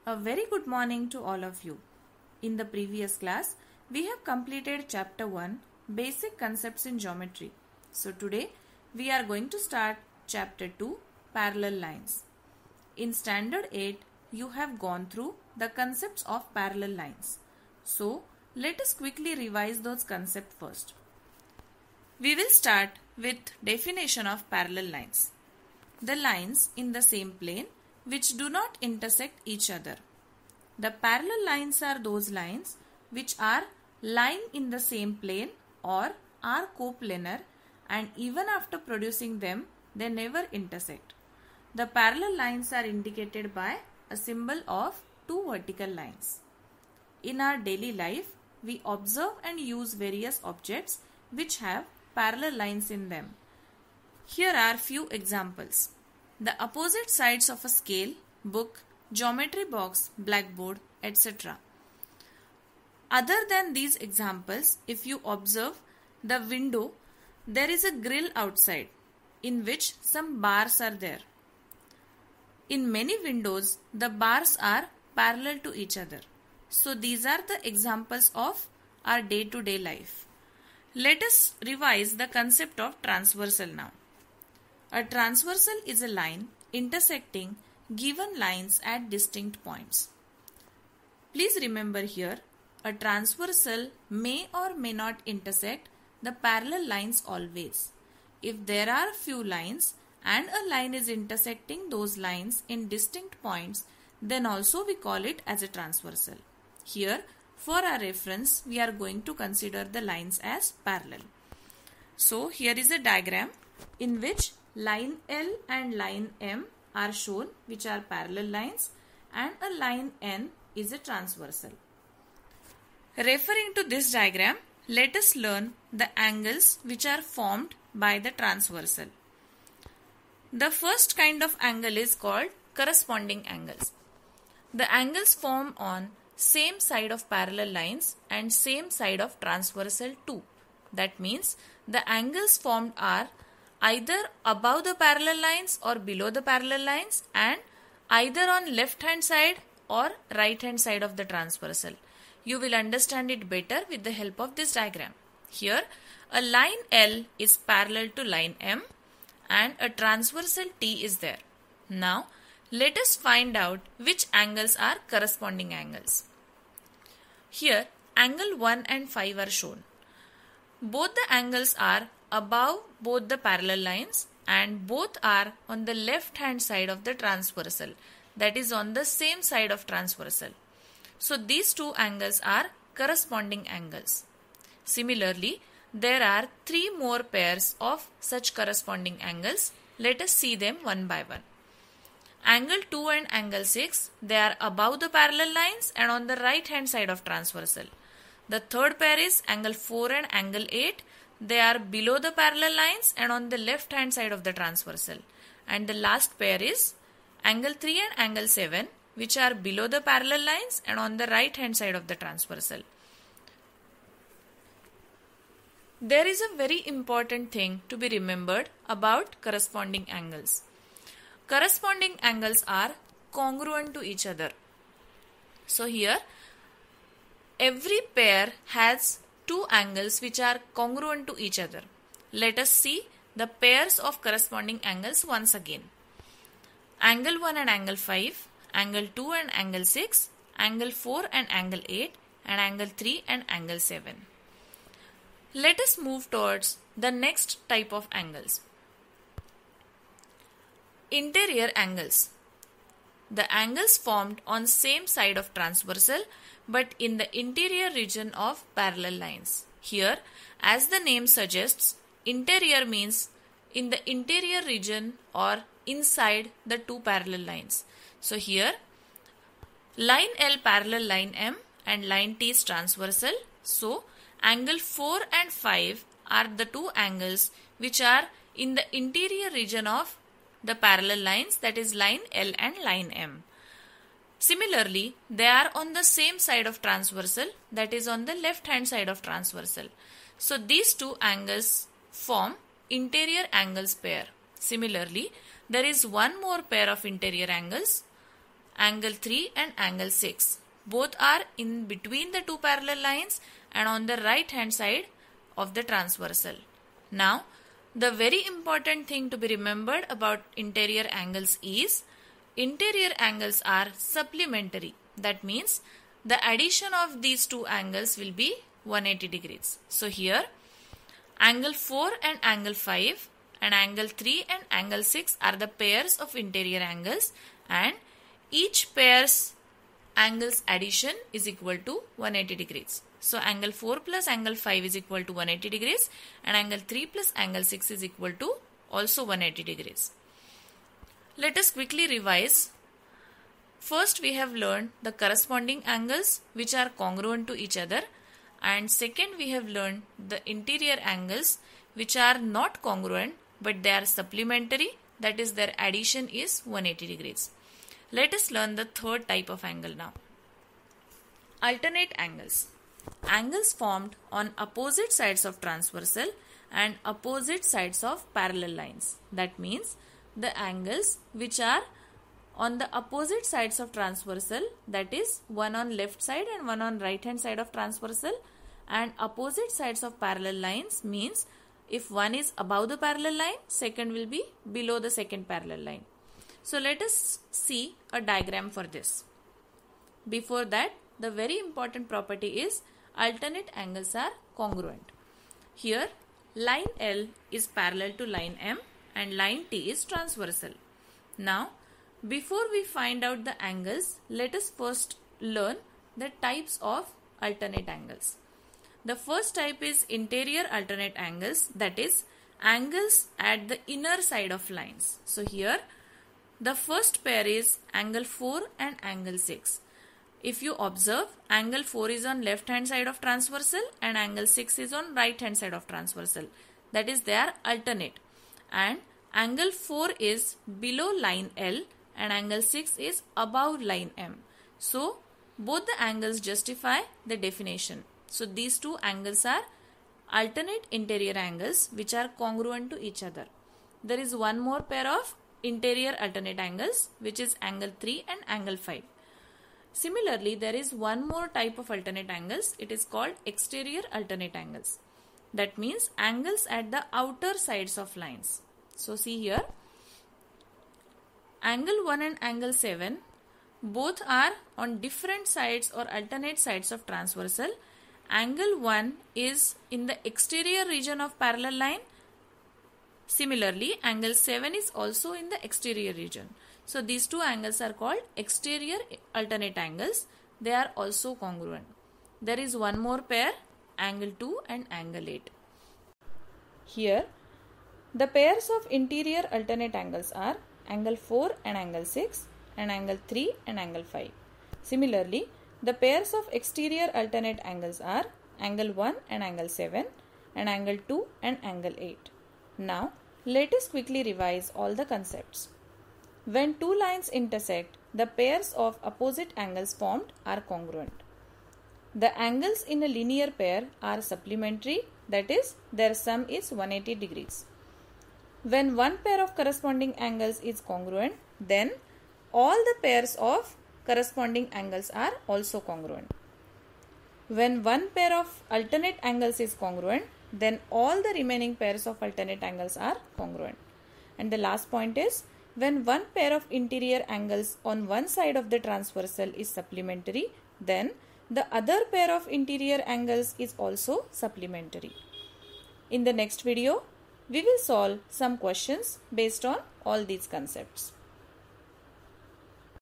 A very good morning to all of you. In the previous class, we have completed chapter 1, Basic Concepts in Geometry. So today, we are going to start chapter 2, Parallel Lines. In standard 8, you have gone through the concepts of parallel lines. So, let us quickly revise those concepts first. We will start with definition of parallel lines. The lines in the same plane which do not intersect each other. The parallel lines are those lines which are lying in the same plane or are coplanar, and even after producing them, they never intersect. The parallel lines are indicated by a symbol of two vertical lines. In our daily life, we observe and use various objects which have parallel lines in them. Here are few examples. The opposite sides of a scale, book, geometry box, blackboard, etc. Other than these examples, if you observe the window, there is a grill outside in which some bars are there. In many windows, the bars are parallel to each other. So these are the examples of our day-to-day life. Let us revise the concept of transversal now. A transversal is a line intersecting given lines at distinct points. Please remember here, a transversal may or may not intersect the parallel lines always. If there are few lines and a line is intersecting those lines in distinct points, then also we call it as a transversal. Here, for our reference, we are going to consider the lines as parallel. So, here is a diagram in which line L and line M are shown, which are parallel lines, and a line N is a transversal. Referring to this diagram, let us learn the angles which are formed by the transversal. The first kind of angle is called corresponding angles. The angles formed on same side of parallel lines and same side of transversal too. That means the angles formed are either above the parallel lines or below the parallel lines, and either on left hand side or right hand side of the transversal. You will understand it better with the help of this diagram. Here, a line L is parallel to line M and a transversal T is there. Now, let us find out which angles are corresponding angles. Here, angle 1 and 5 are shown. Both the angles are above both the parallel lines and both are on the left hand side of the transversal, that is on the same side of transversal. So these two angles are corresponding angles. Similarly, there are three more pairs of such corresponding angles. Let us see them one by one. Angle 2 and angle 6, they are above the parallel lines and on the right hand side of transversal. The third pair is angle 4 and angle 8. They are below the parallel lines and on the left hand side of the transversal. And the last pair is angle 3 and angle 7, which are below the parallel lines and on the right hand side of the transversal. There is a very important thing to be remembered about corresponding angles. Corresponding angles are congruent to each other. So here, every pair has two angles which are congruent to each other. Let us see the pairs of corresponding angles once again. Angle 1 and angle 5, angle 2 and angle 6, angle 4 and angle 8, and angle 3 and angle 7. Let us move towards the next type of angles. Interior angles. The angles formed on same side of transversal but in the interior region of parallel lines. Here, as the name suggests, interior means in the interior region or inside the two parallel lines. So here, line L parallel line M and line T is transversal. So, angle 4 and 5 are the two angles which are in the interior region of the parallel lines, that is line L and line M. Similarly, they are on the same side of transversal, that is on the left hand side of transversal. So these two angles form interior angles pair. Similarly, there is one more pair of interior angles angle 3 and angle 6. Both are in between the two parallel lines and on the right hand side of the transversal. Now, the very important thing to be remembered about interior angles is interior angles are supplementary. That means the addition of these two angles will be 180 degrees. So here angle 4 and angle 5 and angle 3 and angle 6 are the pairs of interior angles, and each pair's angles addition is equal to 180 degrees. So angle 4 plus angle 5 is equal to 180 degrees and angle 3 plus angle 6 is equal to also 180 degrees. Let us quickly revise. First, we have learned the corresponding angles which are congruent to each other, and second, we have learned the interior angles which are not congruent but they are supplementary, that is their addition is 180 degrees. Let us learn the third type of angle now. Alternate angles. Angles formed on opposite sides of transversal and opposite sides of parallel lines. That means the angles which are on the opposite sides of transversal, that is one on left side and one on right hand side of transversal, and opposite sides of parallel lines means if one is above the parallel line, second will be below the second parallel line. So let us see a diagram for this. Before that, the very important property is alternate angles are congruent. Here line L is parallel to line M and line T is transversal. Now, before we find out the angles, let us first learn the types of alternate angles. The first type is interior alternate angles, that is angles at the inner side of lines. So here the first pair is angle 4 and angle 6. If you observe, angle 4 is on left hand side of transversal and angle 6 is on right hand side of transversal. That is they are alternate, and angle 4 is below line L and angle 6 is above line M. So both the angles justify the definition. So these two angles are alternate interior angles which are congruent to each other. There is one more pair of interior alternate angles which is angle 3 and angle 5. Similarly, there is one more type of alternate angles. It is called exterior alternate angles. That means angles at the outer sides of lines. So see here, angle 1 and angle 7 both are on different sides or alternate sides of transversal. Angle 1 is in the exterior region of parallel line. Similarly, angle 7 is also in the exterior region. So these two angles are called exterior alternate angles. They are also congruent. There is one more pair, angle 2 and angle 8. Here, the pairs of interior alternate angles are angle 4 and angle 6 and angle 3 and angle 5. Similarly, the pairs of exterior alternate angles are angle 1 and angle 7 and angle 2 and angle 8. Now, let us quickly revise all the concepts. When two lines intersect, the pairs of opposite angles formed are congruent. The angles in a linear pair are supplementary, that is, their sum is 180 degrees. When one pair of corresponding angles is congruent, then all the pairs of corresponding angles are also congruent. When one pair of alternate angles is congruent, then all the remaining pairs of alternate angles are congruent. And the last point is, when one pair of interior angles on one side of the transversal is supplementary, then the other pair of interior angles is also supplementary. In the next video, we will solve some questions based on all these concepts.